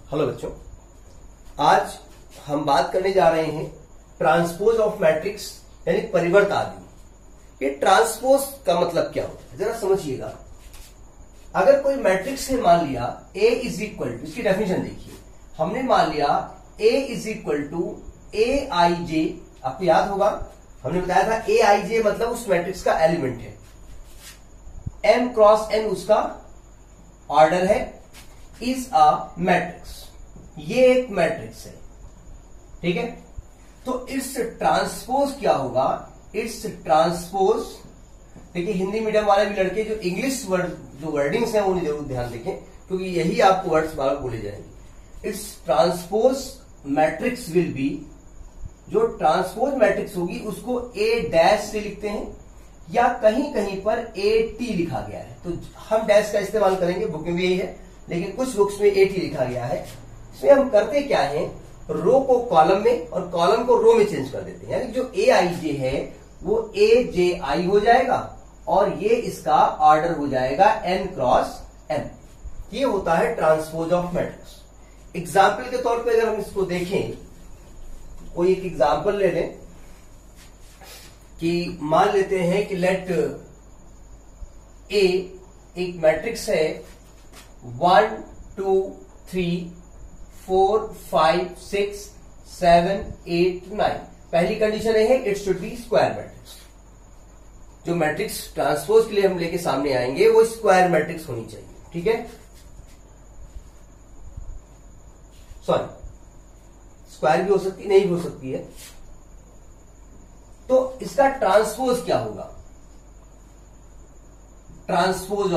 Hello बच्चों, आज हम बात करने जा रहे हैं ट्रांसपोज ऑफ मैट्रिक्स यानी परिवर्त आदि। ये ट्रांसपोज का मतलब क्या होता है जरा समझिएगा। अगर कोई मैट्रिक्स है, मान लिया A इज इक्वल टू, इसकी डेफिनेशन देखिए, हमने मान लिया A is equal to AIJ। आपको याद होगा हमने बताया था AIJ मतलब उस मैट्रिक्स का एलिमेंट है, M क्रॉस N उसका ऑर्डर है, इज अ मैट्रिक्स। ये एक मैट्रिक्स है, ठीक है। तो इट्स ट्रांसपोज क्या होगा? इट्स ट्रांसपोज, देखिए हिंदी मीडियम वाले भी लड़के जो इंग्लिश वर्ड जो वर्डिंग्स हैं उन्हें जरूर ध्यान देखें, क्योंकि यही आपको वर्ड्स बार बोले जाएंगे। It's transpose matrix will be, जो ट्रांसपोज मैट्रिक्स होगी उसको A डैश से लिखते हैं या कहीं कहीं पर AT लिखा गया है, तो हम डैश का इस्तेमाल करेंगे, बुक में भी यही है, लेकिन कुछ बुक्स में AT लिखा गया है। इसमें हम करते क्या है, रो को कॉलम में और कॉलम को रो में चेंज कर देते हैं, यानी जो AIJ है वो AJI हो जाएगा और ये इसका ऑर्डर हो जाएगा N क्रॉस M। ये होता है ट्रांसपोज ऑफ मैट्रिक्स। एग्जाम्पल के तौर पे अगर हम इसको देखें, कोई एक एग्जाम्पल ले लें कि मान लेते हैं कि लेट A एक मैट्रिक्स है 1 2 3 4 5 6 7 8 9। पहली कंडीशन है it should be square matrix. जो मैट्रिक्स ट्रांसपोज के लिए हम लेके सामने आएंगे वो स्क्वायर मैट्रिक्स होनी चाहिए, ठीक है। सॉरी, स्क्वायर भी हो सकती, नहीं भी हो सकती है। तो इसका ट्रांसपोज क्या होगा? ट्रांसपोज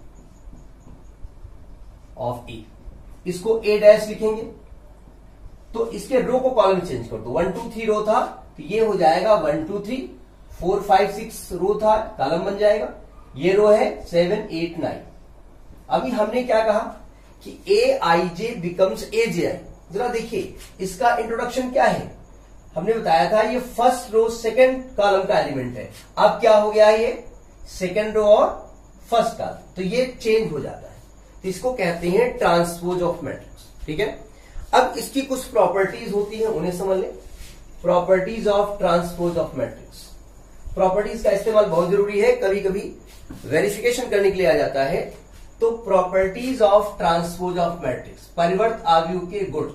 ऑफ ए, इसको A डैश लिखेंगे, तो इसके रो को कॉलम चेंज कर दो। 1 2 3 रो था तो ये हो जाएगा 1 2 3, 4 5 6 रो था, कॉलम बन जाएगा। ये रो है 7 8 9। अभी हमने क्या कहा कि AIJ बिकम्स AJI। जरा देखिए इसका इंट्रोडक्शन क्या है, हमने बताया था ये फर्स्ट रो सेकंड कॉलम का एलिमेंट है। अब क्या हो गया, ये सेकंड रो और फर्स्ट कॉलम, तो ये चेंज हो जाता है, तो इसको कहते हैं ट्रांसपोज ऑफ मैट्रिक्स, ठीक है। अब इसकी कुछ प्रॉपर्टीज होती हैं, उन्हें समझ लें। Properties of transpose of matrix. Properties का इस्तेमाल बहुत जरूरी है, कभी कभी वेरिफिकेशन करने के लिए आ जाता है। तो properties of transpose of matrix, परिवर्त आव्यूह के गुण।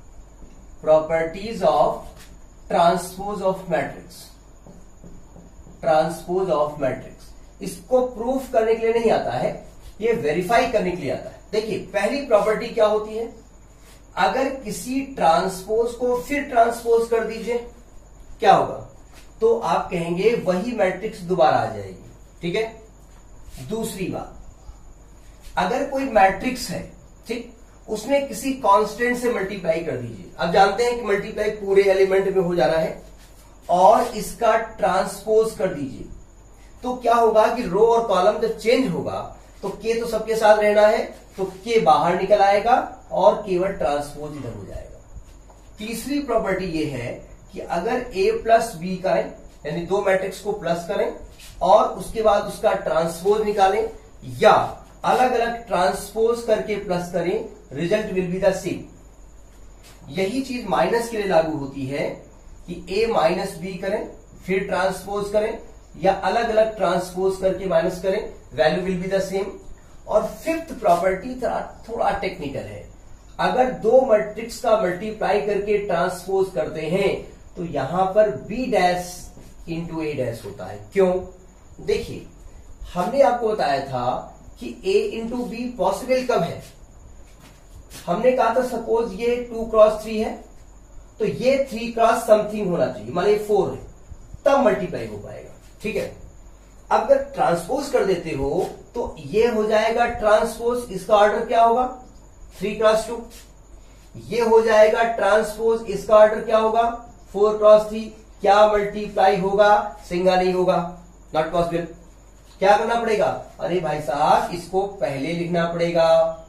Properties of transpose of matrix, transpose of matrix, इसको प्रूफ करने के लिए नहीं आता है, ये वेरीफाई करने के लिए आता है। देखिए पहली प्रॉपर्टी क्या होती है, अगर किसी ट्रांसपोज को फिर ट्रांसपोज कर दीजिए क्या होगा, तो आप कहेंगे वही मैट्रिक्स दोबारा आ जाएगी, ठीक है। दूसरी बात, अगर कोई मैट्रिक्स है, ठीक, उसने किसी कांस्टेंट से मल्टीप्लाई कर दीजिए। अब जानते हैं कि मल्टीप्लाई पूरे एलिमेंट में हो जाना है, और इसका ट्रांसपोज कर दीजिए, तो क्या होगा कि रो और कॉलम जब चेंज होगा तो K तो सबके साथ रहना है, तो K बाहर निकल आएगा और केवल ट्रांसपोज इधर हो जाएगा। तीसरी प्रॉपर्टी ये है कि अगर A प्लस B करें, यानी दो मैट्रिक्स को प्लस करें और उसके बाद उसका ट्रांसपोज निकालें, या अलग अलग ट्रांसपोज करके प्लस करें, result will be the same. यही चीज माइनस के लिए लागू होती है कि A माइनस B करें फिर ट्रांसपोज करें, या अलग अलग ट्रांसपोज करके माइनस करें, value will be the same. और फिफ्थ प्रॉपर्टी थोड़ा टेक्निकल है, अगर दो मैट्रिक्स का मल्टीप्लाई करके ट्रांसपोज करते हैं तो यहां पर B dash into A dash होता है। क्यों? देखिए हमने आपको बताया था कि A इंटू B पॉसिबल कब है, हमने कहा था सपोज ये 2 क्रॉस 3 है तो ये 3 क्रॉस समथिंग होना चाहिए, मान लीजिए 4 है, तब मल्टीप्लाई हो पाएगा, ठीक है। अगर ट्रांसपोज कर देते हो तो ये हो जाएगा ट्रांसपोज, इसका ऑर्डर क्या होगा 3 क्रॉस 2। ये हो जाएगा ट्रांसपोज, इसका ऑर्डर क्या होगा 4 क्रॉस 3। क्या मल्टीप्लाई होगा? सिंगल नहीं होगा, नॉट पॉसिबल। क्या करना पड़ेगा? अरे भाई साहब इसको पहले लिखना पड़ेगा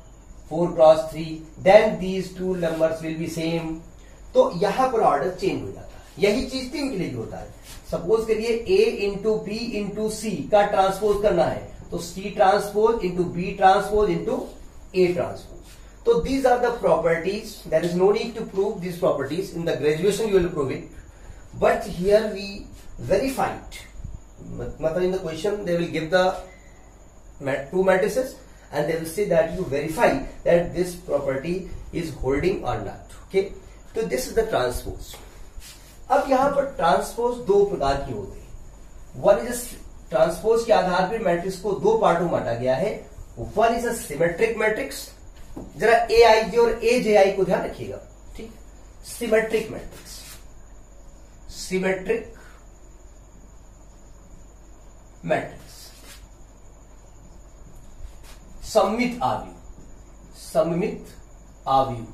4 cross 3, then these two numbers will be same. तो यहां पर ऑर्डर चेंज हो जाता है। यही चीज 3 के लिए भी होता है। सपोज करिए A into B into C का ट्रांसपोज करना है, तो C transpose into B transpose into A transpose. तो these are the properties. There is no need to prove these properties. In the graduation you will prove it. But here we verified. मतलब in the question they will give the two matrices and they will say that you verify that this property is holding or not. Okay. तो this is the transpose. अब यहां पर transpose दो प्रकार की होती है. वन इज ट्रांसपोज के आधार पर मैट्रिक्स को दो पार्टों में बांटा गया है. One is a symmetric matrix. जरा ए आई जी और ए जे आई को ध्यान रखिएगा. ठीक. Symmetric matrix. Symmetric matrix. सममित आव्यूह. सममित आव्यूह.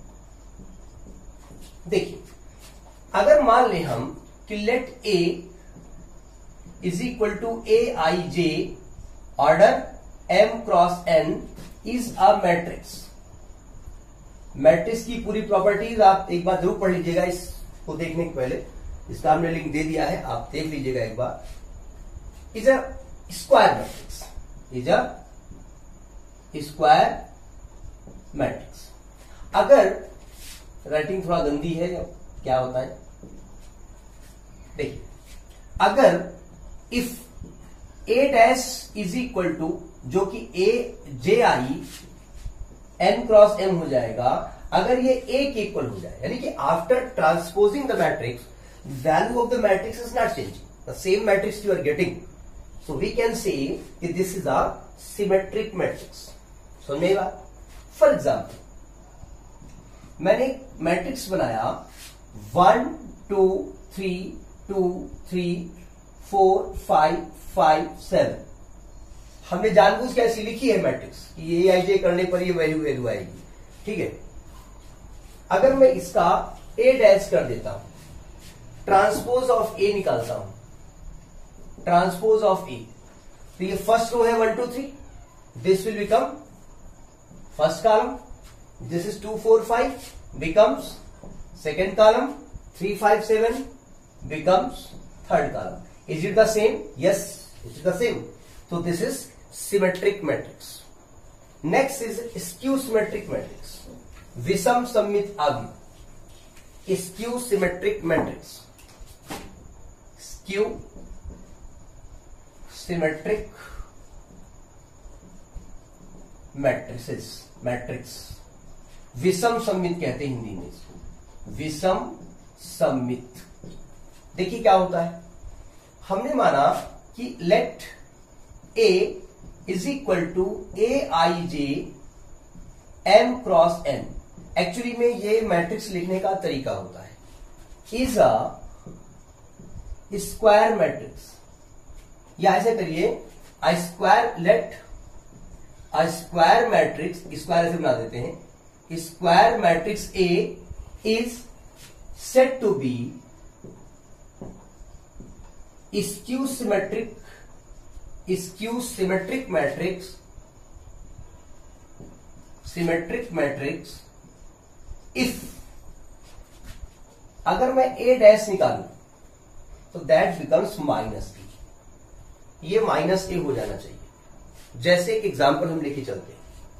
देखिए अगर मान ले हम कि let A is equal to A I J order M cross N is a matrix. Matrix की पूरी प्रॉपर्टीज आप एक बार जरूर पढ़ लीजिएगा. इसको देखने के पहले इसका हमने लिंक दे दिया है, आप देख लीजिएगा एक बार. Is a square matrix. Is a square matrix. अगर राइटिंग थोड़ा गंदी है या क्या होता है, देखिए अगर if A dash is equal to, जो कि A J I N cross M हो जाएगा, अगर ये ए के इक्वल हो जाए, यानी कि after transposing the matrix value of the matrix is not changing, the same matrix you are getting, so we can say this is a symmetric matrix. सुनिए बात. फॉर एग्जाम्पल मैंने एक मैट्रिक्स बनाया 1 2 3 2 3 4 5 5 7. हमने जानबूझ के ऐसी लिखी है मैट्रिक्स कि ये आई जे करने पर ये वैल्यू आएगी. ठीक है. अगर मैं इसका ए डैश कर देता हूं, ट्रांसपोज ऑफ ए निकालता हूं, ट्रांसपोज ऑफ ए, तो ये फर्स्ट रो है 1 2 3, this will become first column. This is 2 4 5 becomes second column. 3 5 7 becomes third column. Is it the same? Yes, it is the same. So this is symmetric matrix. Next is skew symmetric matrix. विषम सममित आव्यूह. Skew symmetric matrix. Skew symmetric matrices. Matrix विषम सममित कहते हैं हिंदी में इसको. विषम सममित. देखिए क्या होता है. हमने माना कि let A is equal to A I J M cross N. Actually में ये मैट्रिक्स लिखने का तरीका होता है. इज अ स्क्वायर मैट्रिक्स, या ऐसे करिए a square, let a square matrix, square ऐसे बना देते हैं, square matrix A is set to be skew symmetric matrix, symmetric matrix if, अगर मैं ए डैश निकालू तो दैट बिकम्स माइनस ए. ये माइनस ए हो जाना चाहिए. जैसे एक एग्जाम्पल हम लेके चलते हैं,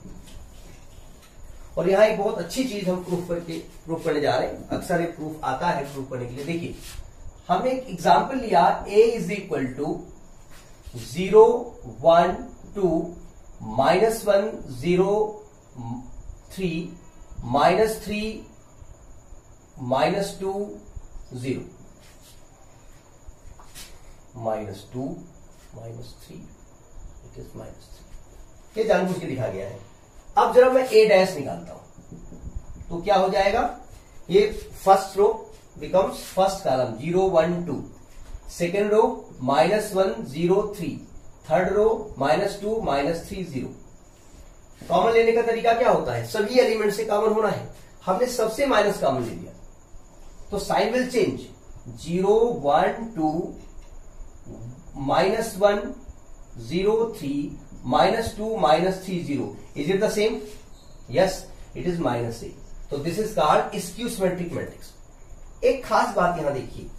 और यहां एक बहुत अच्छी चीज हम प्रूफ करने जा रहे हैं. अक्सर एक प्रूफ आता है प्रूफ करने के लिए. देखिए हमने एक एग्जाम्पल लिया, a is equal to 0 1 2 -1 0 3 -3 -2 0 -2 -3, it is -3. ये जानबूझ के लिखा गया है. अब जरा मैं ए डैश निकालता हूं तो क्या हो जाएगा. ये first row becomes first column 0 1 2, second row -1 0 3, third row -2 -3 0. Common लेने का तरीका क्या होता है, सभी एलिमेंट से कॉमन होना है. हमने सबसे माइनस कॉमन ले लिया तो sign will change. 0 1 2 -1 0 3 -2 -3 0. Is it the same? Yes, it is -a. So this is called skew symmetric matrix. एक खास बात यहां देखिए,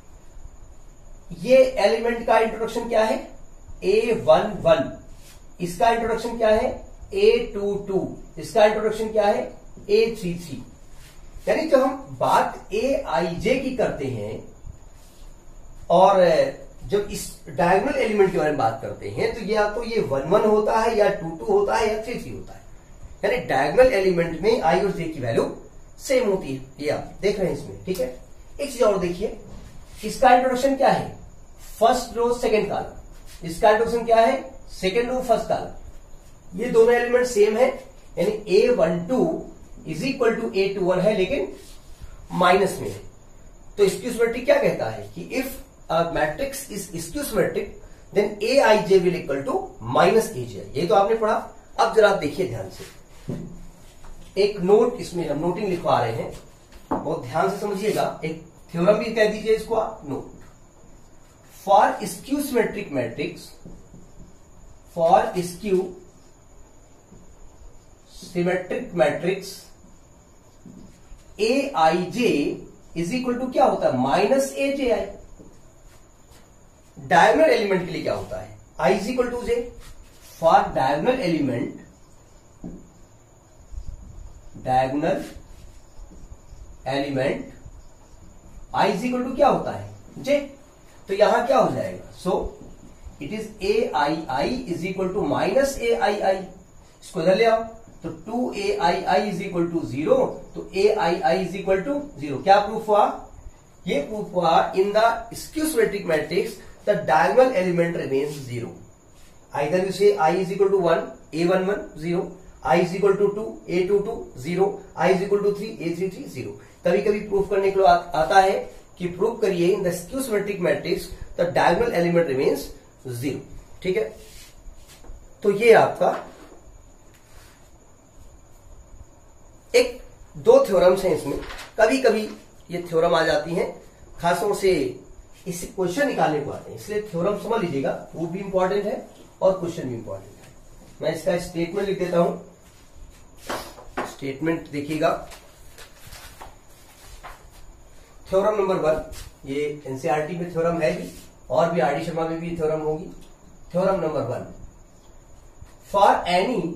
ये एलिमेंट का इंट्रोडक्शन क्या है, A11. इसका इंट्रोडक्शन क्या है, A22, इसका इंट्रोडक्शन क्या है A33। यानी जब हम बात Aij की करते हैं और जब इस डायगोनल एलिमेंट के बारे में बात करते हैं तो या तो ये 1 1 होता है या 2 2 होता है या 3 3 होता है। यानी डायगोनल एलिमेंट में i और j की वैल्यू सेम होती है, ये आप देख रहे हैं इसमें। ठीक है, एक चीज और देखिए, इसका इंट्रोडक्शन क्या है फर्स्ट रो सेकंड कॉलम, इसका इंट्रोडक्शन क्या है सेकंड रो फर्स्ट कॉलम। ये दोनों एलिमेंट सेम है, यानी A12 is equal to A21 है लेकिन माइनस में है। तो स्क्यू सिमेट्री क्या कहता है कि if a matrix is skew symmetric then aij will equal to minus aj। ये तो आपने पढ़ा। अब जरा आप देखिए ध्यान से, एक नोट इसमें हम नोटिंग लिखवा रहे हैं, बहुत ध्यान से समझिएगा। एक थ्योरम भी कह दीजिए इसको आप, note for skew symmetric matrix, for skew symmetric matrix aij is equal to क्या होता है माइनस aji। डायगोनल एलिमेंट के लिए क्या होता है i is equal to J. For diagonal element i is equal to क्या होता है जे। तो यहां क्या हो जाएगा, so it is aii is equal to minus aii। इसको इधर ले आओ तो 2aii इज इक्वल टू 0, तो aii इज इक्वल टू 0। क्या प्रूफ हुआ, ये प्रूफ हुआ in the skew symmetric matrix the diagonal element remains 0। Either you say I is equal to 1, A11 0, I is equal to 2, A22 0, I is equal to 3, A33 0। कभी कभी proof करने के लिए आता है कि प्रूफ करिए in the skew symmetric matrix the diagonal element remains 0। ठीक है, तो ये आपका एक दो थ्योरम्स हैं इसमें। कभी कभी ये थ्योरम आ जाती हैं, खासतौर से इस क्वेश्चन निकालने को आते हैं, इसलिए थ्योरम समझ लीजिएगा, प्रूफ भी इंपॉर्टेंट है और क्वेश्चन भी इंपॉर्टेंट है। मैं इसका स्टेटमेंट लिख देता हूं, स्टेटमेंट देखिएगा। थ्योरम नंबर 1, ये एनसीईआरटी में थ्योरम है भी और भी आर डी शर्मा में भी थ्योरम होगी। Theorem number 1, for any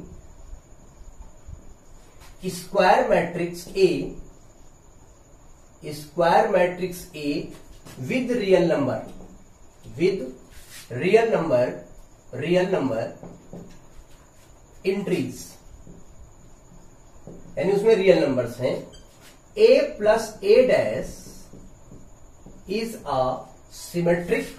square matrix A with real number entries, यानी उसमें रियल नंबर्स हैं, a plus a dash is a symmetric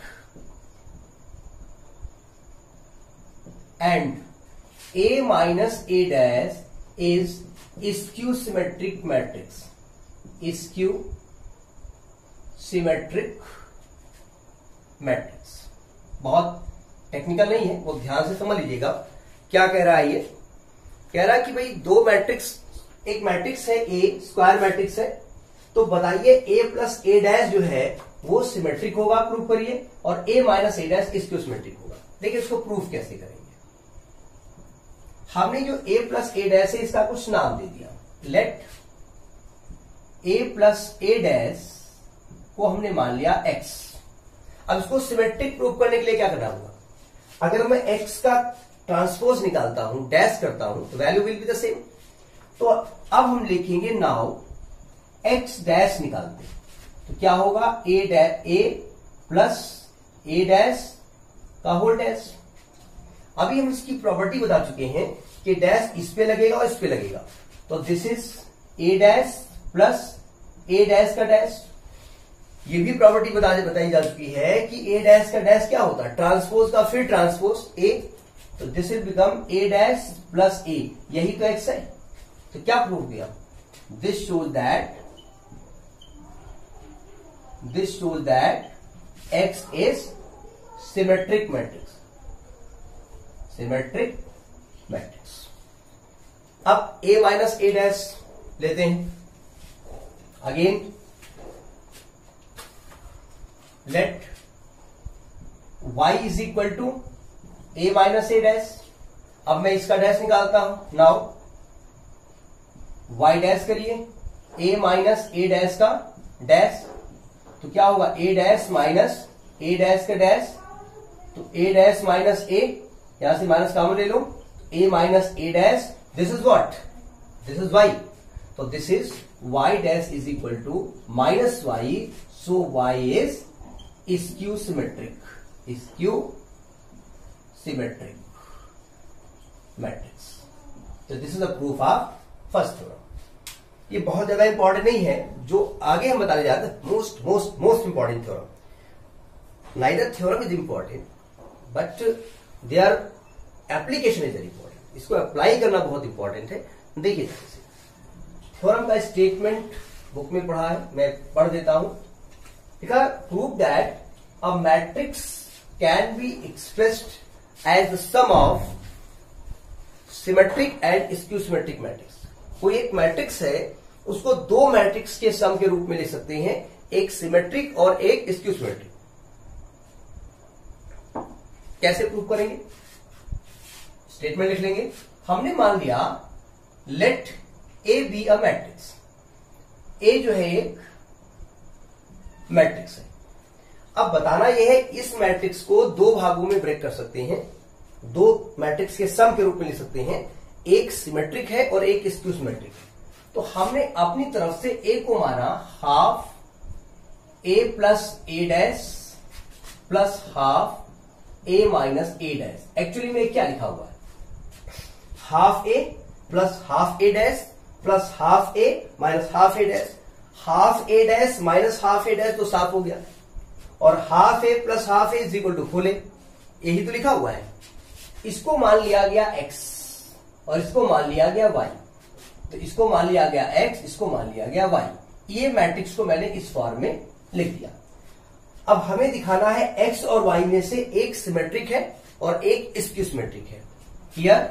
and a minus a dash is skew symmetric matrix। skew symmetric matrix बहुत technical नहीं है, वो ध्यान से समझ लीजिएगा। क्या कह रहा है, ये कह रहा है कि भाई दो मैट्रिक्स, एक मैट्रिक्स है ए, स्क्वायर मैट्रिक्स है, तो बताइए ए प्लस ए डैश जो है वो सिमेट्रिक होगा, प्रूफ करिए, और A minus A dash skew symmetric होगा। देखिए इसको प्रूफ कैसे करेंगे। हमने जो ए प्लस ए डैश है इसका कुछ नाम दे दिया, let A plus A dash को हमने मान लिया x। अब इसको सिमेट्रिक प्रूफ करने के लिए क्या करना होगा, अगर मैं x का ट्रांसपोज निकालता हूं, डैश करता हूं, तो value will be the same. तो अब हम लिखेंगे नाउ x डैश निकालते, तो क्या होगा a प्लस a डैश का होल डैश। अभी हम इसकी प्रॉपर्टी बता चुके हैं कि डैश इस पे लगेगा और इस पे लगेगा, तो this is a dash plus a dash का डैश। ये भी प्रॉपर्टी बताई जा चुकी है कि ए डैश का डैश क्या होता है, ट्रांसपोज का फिर ट्रांसपोज ए, तो this will become A dash plus A, यही तो एक्स है। तो क्या प्रूव किया, this shows that X is symmetric matrix, symmetric matrix. अब ए माइनस ए डैश लेते हैं, again let y is equal to a minus A dash. अब मैं इसका डैश निकालता हूं, नाउ y डैश करिए, a माइनस ए डैश का डैश, तो क्या होगा a dash minus A dash का डैश, तो a डैश माइनस ए, यहां से माइनस कॉमन ले लो, a minus a dash, this is what? This is y. So this is y dash is equal to minus y. So y is skew symmetric. Skew symmetric matrix. So this is the proof of first theorem. ये बहुत ज्यादा important नहीं है, जो आगे हम बताने जाते हैं most most most important theorem. Neither theorem is important but their application is very important. इसको अप्लाई करना बहुत इंपॉर्टेंट है. देखिए थ्योरम का स्टेटमेंट बुक में पढ़ा है, मैं पढ़ देता हूं. Prove that a matrix can be expressed as the sum of symmetric and skew symmetric matrix. कोई एक मैट्रिक्स है, उसको दो मैट्रिक्स के सम के रूप में लिख सकते हैं, एक सिमेट्रिक और एक स्क्यू सिमेट्रिक. कैसे प्रूव करेंगे? स्टेटमेंट लिख लेंगे. हमने मान लिया let A be a matrix. A जो है एक मैट्रिक्स है. अब बताना यह है इस मैट्रिक्स को दो भागों में ब्रेक कर सकते हैं, दो मैट्रिक्स के सम के रूप में लिख सकते हैं, एक सिमेट्रिक है और एक स्क्यू सिमेट्रिक है. तो हमने अपनी तरफ से ए को माना half A plus A dash plus half A minus A dash. Actually में क्या लिखा हुआ है? Half A plus half A dash plus half A minus half A dash. Half A dash minus half A dash तो साफ हो गया, और half A plus half A is equal to full A. यही तो लिखा हुआ है. इसको मान लिया गया x और इसको मान लिया गया y. तो इसको मान लिया गया x, इसको मान लिया गया y. ये मैट्रिक्स को मैंने इस फॉर्म में लिख दिया. अब हमें दिखाना है x और y में से एक सिमेट्रिक है और एक स्क्यू सिमेट्रिक है. Here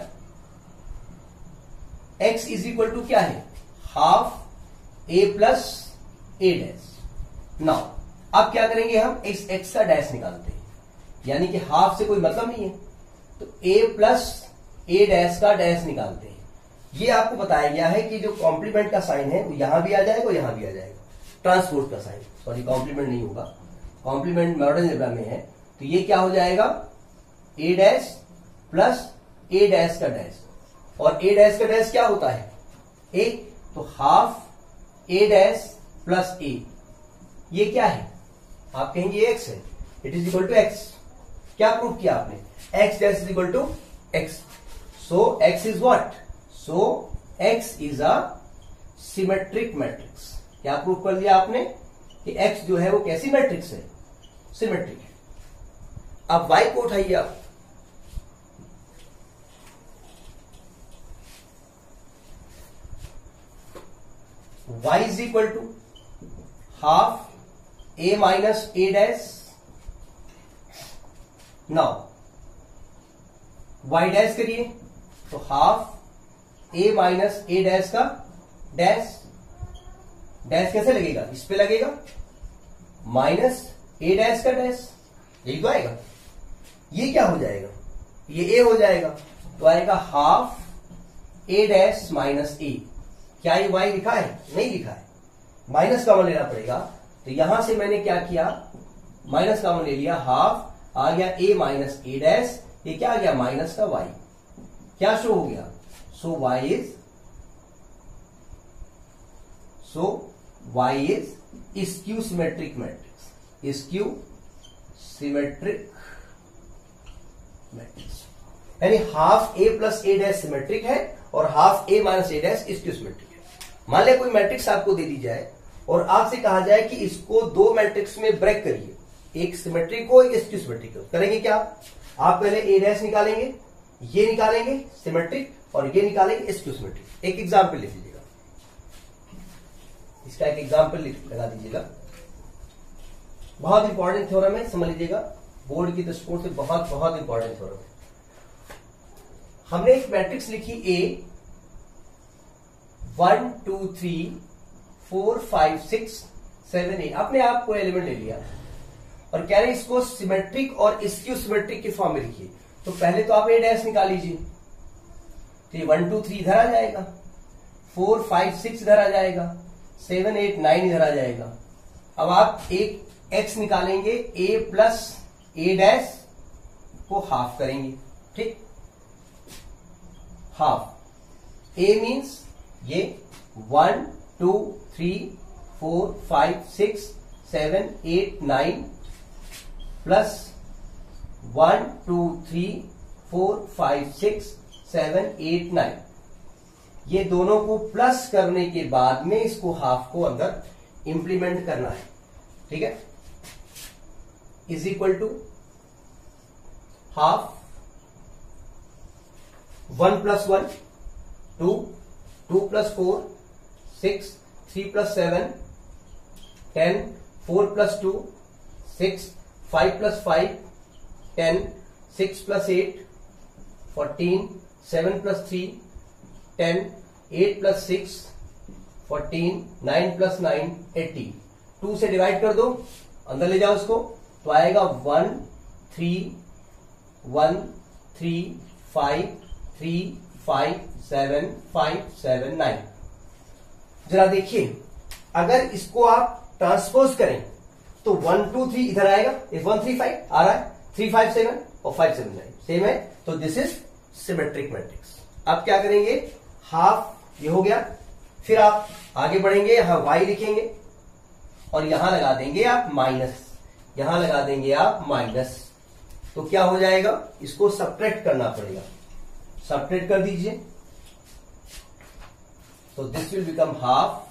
x is equal to क्या है? Half A plus A dash. Now अब क्या करेंगे? हम इस x का डैश निकालते हैं, यानी कि हाफ से कोई मतलब नहीं है, तो a प्लस ए डैश का डैश निकालते हैं. ये आपको बताया गया है कि जो कॉम्प्लीमेंट का साइन है वो यहां भी आ जाएगा और यहां भी आ जाएगा. ट्रांसपोज का साइन, सॉरी कॉम्प्लीमेंट नहीं होगा, कॉम्प्लीमेंट मॉडर्न अलजेब्रा में है. तो ये क्या हो जाएगा? A dash plus A dash का डैश, और ए डैश का डैश क्या होता है? ए. तो half A dash plus A, ये क्या है? आप कहेंगे एक्स है. It is equal to X. क्या प्रूव किया आपने? x dash is equal to x. So x is what? So x is a symmetric matrix. क्या प्रूव कर दिया आपने? कि x जो है वो कैसी मैट्रिक्स है? सिमेट्रिक है. अब y को उठाइए आप. y is equal to half a minus a dash. Now y dash करिए, तो half A minus A dash का डैश. डैश कैसे लगेगा? इस पे लगेगा, माइनस ए डैश का डैश. यही तो आएगा. ये क्या हो जाएगा? ये ए हो जाएगा. तो आएगा half A dash minus A. क्या ये y लिखा है? नहीं लिखा है. माइनस कॉमन लेना पड़ेगा. तो यहां से मैंने क्या किया? माइनस कॉमन ले लिया. हाफ आ गया ए माइनस ए डैश. ये क्या आ गया? माइनस का y. क्या शो हो गया? So y is skew symmetric matrix. Skew symmetric matrix, यानी half A plus A dash symmetric है और half A minus A dash skew symmetric है. मान लिया कोई मैट्रिक्स आपको दे दी जाए और आपसे कहा जाए कि इसको दो मैट्रिक्स में ब्रेक करिए, एक सिमेट्रिक हो एक स्क्यू सिमेट्रिक हो. करेंगे क्या? आप पहले ए डैश निकालेंगे, ये निकालेंगे सिमेट्रिक, और ये निकालेंगे स्क्यू सिमेट्रिक. एक एग्जाम्पल लिख लीजिएगा, इसका एक एग्जाम्पल लगा दीजिएगा. बहुत इंपॉर्टेंट थ्योरम है, समझ लीजिएगा. बोर्ड की दृष्टिकोण से बहुत बहुत इंपॉर्टेंट थ्योरम है. हमने एक मैट्रिक्स लिखी ए 1 2 3 4 5 6 7 8. अपने आप को एलिमेंट ले लिया और कह रहे हैं इसको सिमेट्रिक और स्क्यू सिमेट्रिक के फॉर्म में लिखिए. तो पहले तो आप ए डैश निकाल लीजिए. तो ये 1 2 3 इधर आ जाएगा, 4 5 6 इधर आ जाएगा, 7 8 9 इधर आ जाएगा. अब आप एक x निकालेंगे, a प्लस ए डैश को हाफ करेंगे. ठीक. हाफ। ए मीन्स ये 1 2 3 4 5 6 7 8 9 प्लस 1 2 3 4 5 6 7 8 9, ये दोनों को प्लस करने के बाद में इसको हाफ को अंदर इंप्लीमेंट करना है। ठीक है, is equal to half 1 plus 1 2 2 plus 4 6 3 plus 7 10 4 plus 2 6 5 plus 5 10 6 plus 8 14 7 plus 3 10 8 plus 6 14 9 plus 9 18। 2 से डिवाइड कर दो, अंदर ले जाओ उसको, तो आएगा 1 3 1 3 5 3 5 7 5 7 9। जरा देखिए, अगर इसको आप ट्रांसपोज करें तो 1 2 3 इधर आएगा, 1 3 5 आ रहा है, 3 5 7 और 5 7 9 सेम है, तो दिस इज सिमेट्रिक मैट्रिक्स। अब क्या करेंगे, हाफ ये हो गया, फिर आप आगे बढ़ेंगे, यहां y लिखेंगे और यहां लगा देंगे आप माइनस, यहां लगा देंगे आप माइनस, तो क्या हो जाएगा, इसको सब्ट्रैक्ट करना पड़ेगा, सब्ट्रैक्ट कर दीजिए, तो this will become half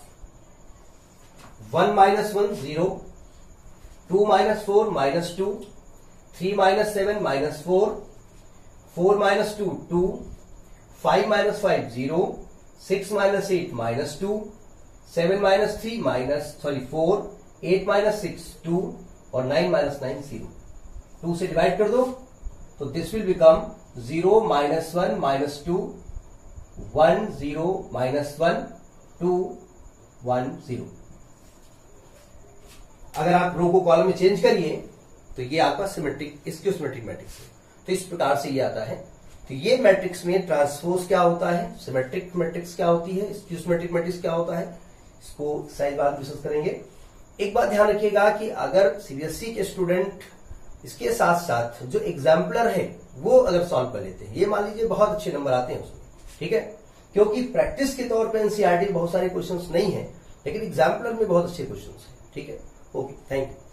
1 minus 1 0 2 minus 4 minus 2 3 minus 7 minus 4 4 minus 2 2 5 minus 5 0 6 minus 8 minus 2 7 minus 3 4 8 minus 6 2 और 9 माइनस 9 0। 2 से डिवाइड कर दो, तो this will become 0 minus 1 minus 2 1 0 minus 1 2 1 0। अगर आप रो को कॉलम में चेंज करिए तो ये आपका सिमेट्रिक स्क्यूसिमेट्रिक मैट्रिक्स है। तो इस प्रकार से ये आता है। तो ये मैट्रिक्स में ट्रांसपोज क्या होता है, सिमेट्रिक मैट्रिक्स क्या होती है, स्क्यूसिमेट्रिक मैट्रिक्स क्या होता है, इसको साइज बाद डिस्कस करेंगे। एक बात ध्यान रखिएगा कि अगर सीबीएसई के स्टूडेंट इसके साथ साथ जो एग्जाम्पलर है वो अगर सॉल्व कर लेते हैं, ये मान लीजिए बहुत अच्छे नंबर आते हैं उसमें, ठीक है, क्योंकि प्रैक्टिस के तौर पे एनसीईआरटी बहुत सारे क्वेश्चंस नहीं है, लेकिन एग्जाम्पलर में बहुत अच्छे क्वेश्चंस हैं। ठीक है, ओके, थैंक यू।